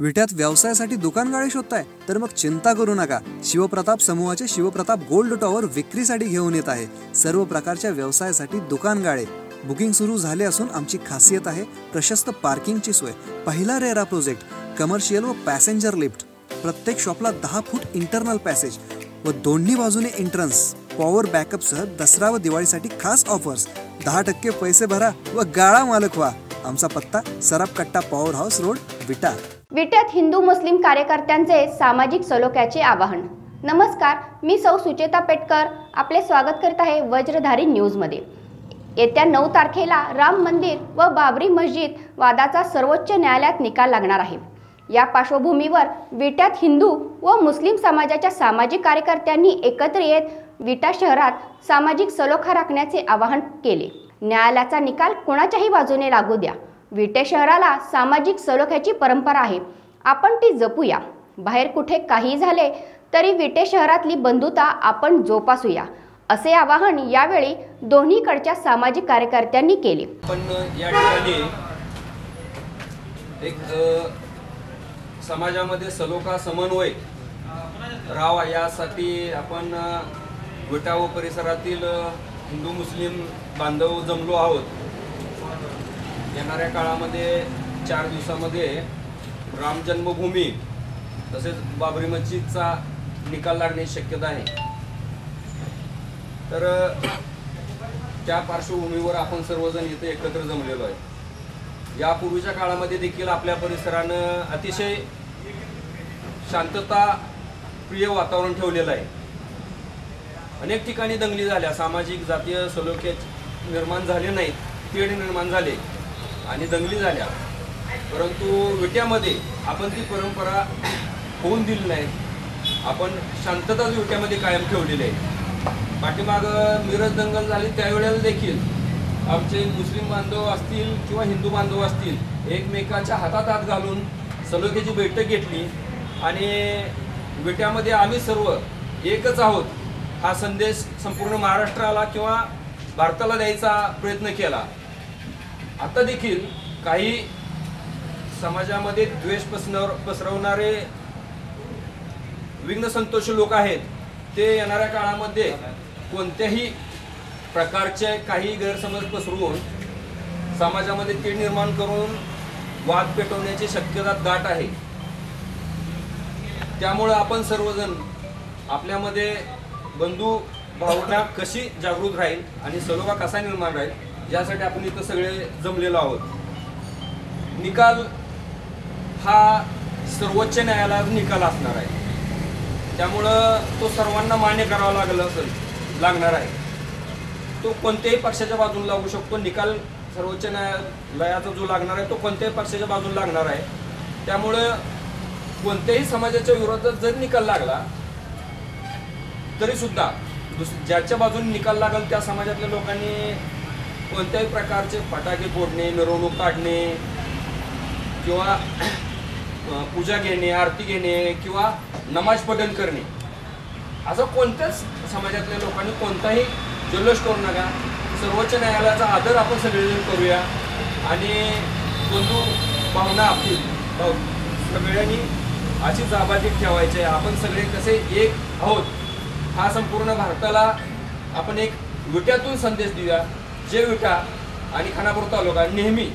विट्यात व्यवसायासाठी दुकान गाळे शोधताय तर मग चिंता करू नका। शिवप्रताप समूहाचे शिवप्रताप गोल्ड टॉवर विक्रीसाठी घेऊन येत आहे सर्व प्रकारच्या व्यवसायासाठी दुकान गाळे। बुकिंग सुरू झाले असून आमची खासियत आहे प्रशस्त पार्किंगची सोय, पहिला रेरा प्रोजेक्ट, कमर्शियल व पॅसेंजर लिफ्ट, प्रत्येक शॉपला 10 फूट इंटरनल पॅसेज व दोन्ही बाजूने एंट्रन्स, पॉवर बॅकअप सह दसरा व दिवाळीसाठी खास ऑफर्स। 10% पैसे भरा व गाळा मालक व्हा। आमचा पत्ता सराफकट्टा पॉवर हाऊस रोड, विटा। विट्यात हिंदू मुस्लिम कार्यकर्त्यांचे सामाजिक सलोख्याचे आवाहन। नमस्कार, मी सौ सुचेता पेटकर आपले स्वागत करत आहे वज्रधारी न्यूज मध्ये। येत्या 9 तारखेला राम मंदिर व बाबरी मस्जिद वादाचा सर्वोच्च न्यायालयात निकाल लागणार आहे। या पार्श्वभूमीवर विट्यात हिंदू व मुस्लिम समाजाच्या सामाजिक कार्यकर्त्यांनी एकत्र येत विटा शहरात सामाजिक सलोखा राखण्याचे आवाहन केले। न्यायालयाचा निकाल कोणाच्याही बाजूने लागू द्या। विटे शहराला सामाजिक सलोख्याची परंपरा आहे, आपण ती जपूया। बाहेर कुठे काही झाले तरी विटे शहरातली बंधुता आपण जोपासूया, असे आवाहन यावेळी दोन्हीकडच्या सामाजिक कार्यकर्त्यांनी केले। पण या ठिकाणी एक समाजामध्ये सलोखा समन्वय राहावा यासाठी आपण विटा व परिसरातील हिंदू मुस्लिम बांधव जमलो आहोत। येणाऱ्या काळामध्ये 4 दिवसामध्ये राम जन्मभूमी तसेच बाबरी मस्जिदचा निकाल लागण्याची शक्यता आहे। तर त्या पार्श्वभूमीवर आपण सर्वजण इथे एकत्र जमलेलो आहे। यापूर्वीच्या काळामध्ये देखील आपल्या परिसरानं अतिशय शांतता प्रिय वातावरण ठेवलेलं आहे। अनेक ठिकाणी दंगली झाल्या, सामाजिक जातीय सलोखे निर्माण झाले नाहीत, तेढ निर्माण झाले आणि दंगली झाल्या, परंतु विट्यामध्ये आपण ती परंपरा होऊन दिली नाही। आपण शांतता विट्यामध्ये कायम ठेवलेली आहे। पाठीमाग मिरज दंगल झाली त्यावेळेला देखील आमचे मुस्लिम बांधव असतील किंवा हिंदू बांधव असतील एकमेकाच्या हातात हात घालून सलोख्याची बैठक घेतली आणि विट्यामध्ये आम्ही सर्व एकच आहोत हा संदेश संपूर्ण महाराष्ट्राला किंवा भारताला द्यायचा प्रयत्न केला। आता देखील काही समाजामध्ये द्वेष पसरवणारे विघ्न संतोषी लोक आहेत, ते येणाऱ्या काळामध्ये कोणत्याही प्रकारचे काही गैरसमज पसरवून समाजामध्ये तीळ निर्माण करून वाद पेटवण्याची शक्यता दाट आहे। त्यामुळे आपण सर्वजण आपल्यामध्ये बंधू भावना कशी जागृत राहील आणि सलोखा कसा निर्माण राहील यासाठी आपण इथं सगळे जमलेलो आहोत। निकाल हा सर्वोच्च न्यायालयाचा निकाल असणार आहे, त्यामुळं तो सर्वांना मान्य करावा लागणार आहे। तो कोणत्याही पक्षाच्या बाजूने लागू शकतो। निकाल सर्वोच्च न्यायालयाचा जो लागणार आहे तो कोणत्याही पक्षाच्या बाजूने लागणार आहे। त्यामुळं कोणत्याही समाजाच्या विरोधात जर निकाल लागला तरी सुद्धा ज्याच्या बाजूने निकाल लागेल त्या समाजातल्या लोकांनी कोणत्याही प्रकारचे फटाके फोडणे, मिरवणूक काढणे किंवा पूजा घेणे, आरती घेणे किंवा नमाज पठण करणे असं कोणत्याच समाजातल्या लोकांनी कोणताही जल्लोष करू नका। सर्वोच्च न्यायालयाचा आदर आपण सगळेजण करूया आणि बंधू भावना आपली सगळ्यांनी अशी जाबाजी ठेवायची आहे। आपण सगळे कसे एक आहोत हा संपूर्ण भारताला आपण एक विट्यातून संदेश देऊया। जे विटा आणि खानापूर तालुका नेहमी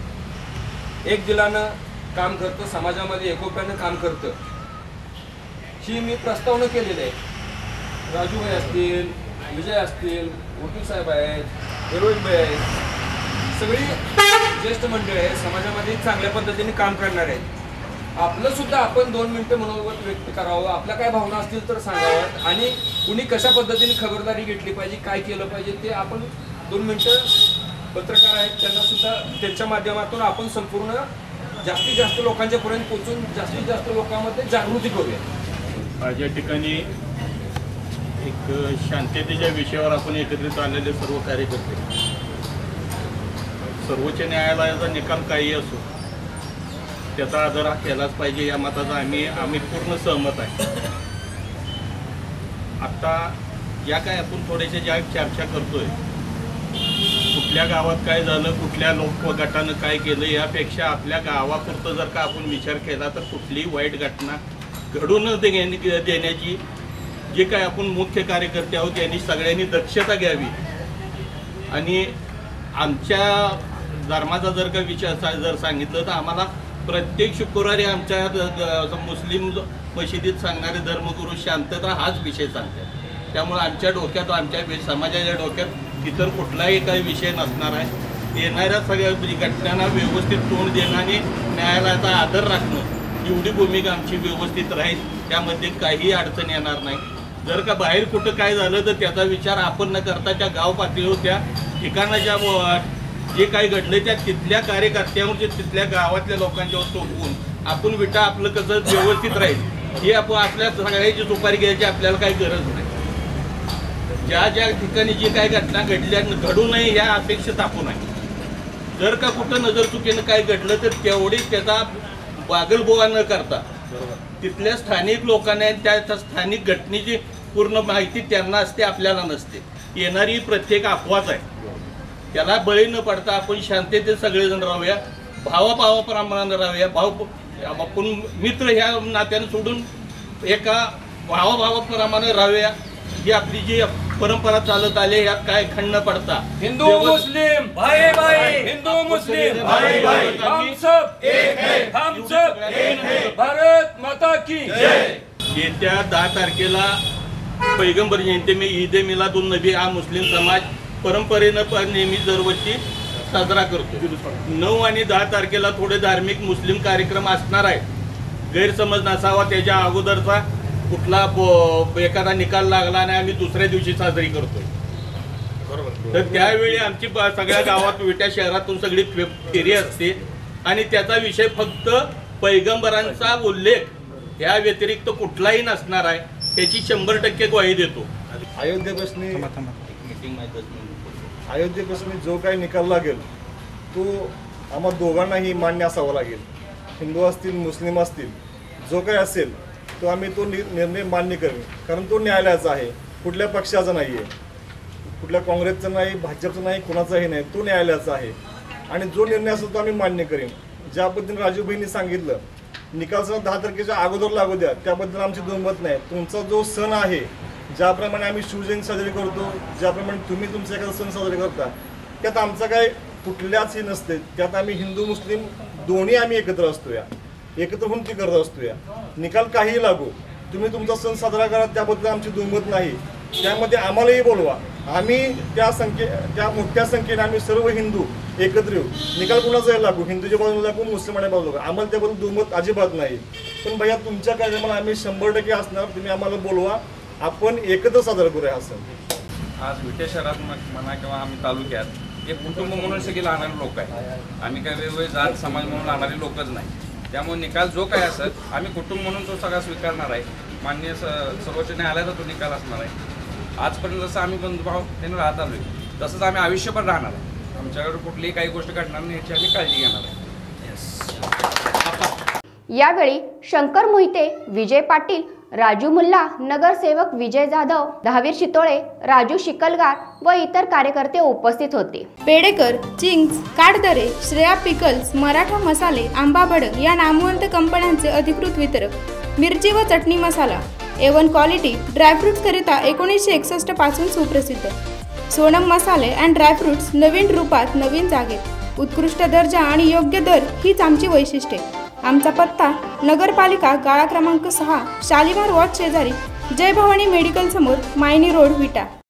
एक दिलानं काम करतं, समाजामध्ये एकोप्यानं काम करतं, ही मी प्रस्तावना केलेली आहे। राजूभाई असतील, विजय असतील, वकील साहेब आहेत, रोहितभाई आहेत, सगळी ज्येष्ठ मंडळी आहेत, समाजामध्ये चांगल्या पद्धतीने काम करणार आहेत। आपलं सुद्धा आपण 2 मिनिटं मनोगत व्यक्त करावं, आपल्या काय भावना असतील तर सांगाव्यात आणि कुणी कशा पद्धतीने खबरदारी घेतली पाहिजे, काय केलं पाहिजे ते आपण 2 मिनिटं पत्रकार आहेत त्यांना सुद्धा त्यांच्या माध्यमातून आपण संपूर्ण जास्तीत जास्त लोकांच्या पर्यंत पोहोचून जास्तीत जास्त लोकांमध्ये जागृती करूया। आज या ठिकाणी एक शांततेच्या विषयावर आपण एकत्रित आलेले सर्व कार्यकर्ते, सर्वोच्च न्यायालयाचा निकाल काही असो त्याचा आदर हा केलाच पाहिजे या मताचा आम्ही पूर्ण सहमत आहे। आता या काय आपण थोडेसे ज्या चर्चा करतोय कुठल्या गावात काय झालं, कुठल्या लोक गटानं काय केलं, यापेक्षा आपल्या गावापुरतं जर का आपण विचार केला तर कुठलीही वाईट घटना घडून देण्याची जे काय आपण मुख्य कार्यकर्ते आहोत यांनी सगळ्यांनी दक्षता घ्यावी. आणि आमच्या धर्माचा जर का विचार जर सांगितलं तर आम्हाला प्रत्येक शुक्रवारी आमच्या मुस्लिम मशिदीत सांगणारे धर्मगुरू शांतता हाच विषय सांगतात. त्यामुळे आमच्या डोक्यात, आमच्या समाजाच्या डोक्यात इतर कुठलाही काही विषय नसणार आहे. येणाऱ्या सगळ्या घटनांना व्यवस्थित तोंड देणं आणि न्यायालयाचा आदर राखणं एवढी भूमिका आमची व्यवस्थित राहील. त्यामध्ये काही अडचण येणार नाही. जर का बाहेर कुठं काय झालं तर त्याचा विचार आपण न करता त्या गाव पातळीवर त्या ठिकाणाच्या जे काही घडलं त्या तिथल्या कार्यकर्त्यांवर तिथल्या गावातल्या लोकांच्यावर सोपवून आपण विटा आपलं कसं व्यवस्थित राहील हे आपण आपल्या सगळ्याची सुपारी घ्यायची आपल्याला काही गरज नाही. ज्या ज्या ठिकाणी जी काही घटना घडल्या घडू नये ह्या अपेक्षित आपण आहे. जर का कुठं नजर चुकीनं काय घडलं तर तेवढीच त्याचा बागलबोवा न करता तिथल्या स्थानिक लोकांना त्या स्थानिक घटनेची पूर्ण माहिती त्यांना असते, आपल्याला नसते. येणारी प्रत्येक अफवाच आहे. त्याला बळी न पडता आपण शांततेत सगळेजण राहूया, भावाभावाप्रमाणे राहूया. आपण मित्र ह्या नात्यानं सोडून एका भावाभावाप्रमाणे राहूया. ही आपली जी परंपरा चालत आली यात काय खंड पडता हिंदू मुस्लिम भाई भाई, हिंदू मुस्लिम भाई भाई, हम सब एक है, हम सब एक है, भारत माता की जय. येत्या 10 तारखेला पैगंबर जयंती में ईद मिलादुन नबी हा मुस्लिम समाज परंपरेनं नेहमी दरवर्षी साजरा करतो. 9 आणि 10 तारखेला थोडे धार्मिक मुस्लिम कार्यक्रम असणार आहे. गैरसमज नसावा त्याच्या अगोदरचा कुठला एखादा निकाल लागला आणि आम्ही दुसऱ्या दिवशी साजरी करतोय. तर त्यावेळी आमची सगळ्या गावात विट्या शहरातून सगळी फेरी असते आणि त्याचा विषय फक्त पैगंबरांचा उल्लेख या व्यतिरिक्त कुठलाही नसणार आहे. त्याची 100% ग्वाही देतो. अयोध्येपासून जो काही निकाल लागेल तो आम्हा दोघांनाही मान्य असावा लागेल. हिंदू असतील, मुस्लिम असतील, जो काही असेल तो आम्ही तो निर्णय मान्य करू. कारण तो न्यायालयाचा आहे, कुठल्या पक्षाचा नाही आहे, कुठल्या काँग्रेसचा नाही, भाजपचा नाही, कुणाचाही नाही. तो न्यायालयाचा आहे आणि जो निर्णय असेल तो आम्ही मान्य करेन. ज्या पद्धतीने राजूभाईंनी सांगितलं निकाल 10 तारखेच्या अगोदर लागू द्या, त्याबद्दल आमची दुमत नाही. तुमचा जो सण आहे, ज्याप्रमाणे आम्ही शिवजयंती साजरी करतो, ज्याप्रमाणे तुम्ही तुमचा एखादा सण साजरे करता, त्यात आमचं काय कुठल्याच हे नसते. त्यात आम्ही हिंदू मुस्लिम दोन्ही आम्ही एकत्र असतो, एकत्र होऊन ती करत असतो. निकाल काहीही लागू, तुम्ही तुमचा सण साजरा करा, त्याबद्दल आमची दुमत नाही. त्यामध्ये आम्हालाही बोलवा. आम्ही त्या मोठ्या संख्येने आम्ही सर्व हिंदू एकत्र येऊ. निकाल कुणाचाही लागू, हिंदूच्या बाजूला लागू, मुस्लिमांच्या बाजूला लागू, आम्हाला त्याबद्दल दुमत अजिबात नाही. पण भैया तुमच्या कार्यक्रमाला आम्ही 100% असणार. तुम्ही आम्हाला बोलवा, आपण एकत्र साजरा करूया हा सण. आज विटे शहरात म्हणा किंवा आम्ही तालुक्यात एक कुटुंब म्हणून सगळे राहणारे लोक आहेत. आम्ही काय वेगवेगळे जात समाज म्हणून राहणारे लोकच नाही. त्यामुळे निकाल जो काय असेल आम्ही कुटुंब म्हणून तो सगळा स्वीकारणार आहे. माननीय सर्वोच्च न्यायालयाचा तो निकाल असणार आहे. आजपर्यंत जसं आम्ही बंधुभाव त्याने राहत आलो आहे तसंच आम्ही आयुष्यभर राहणार आहे. आमच्याकडे कुठलीही काही गोष्ट घडणार नाही याची आम्ही काळजी घेणार आहे. यावेळी शंकर मोहिते, विजय पाटील, राजू मुल्ला, नगरसेवक विजय जाधव, दहावीर शितोळे, राजू शिकलगार व इतर कार्यकर्ते उपस्थित होते. पेडेकर, चिंग्स, काटदरे, श्रेया पिकल्स, मराठा मसाले, आंबा भडक या नामवंत कंपन्यांचे अधिकृत वितरक. मिरची व चटणी मसाला A1 क्वालिटी ड्रायफ्रुट्स करिता 1961 पासून सुप्रसिद्ध. सोनम मसाले अँड ड्रायफ्रुट्स नवीन रूपात, नवीन जागेत. उत्कृष्ट दर्जा आणि योग्य दर हीच आमची वैशिष्ट्ये. आमचा पत्ता नगरपालिका गाळा क्रमांक 6, शालिमार वॉच शेजारी, जय भवानी मेडिकल समोर, मायनी रोड, विटा.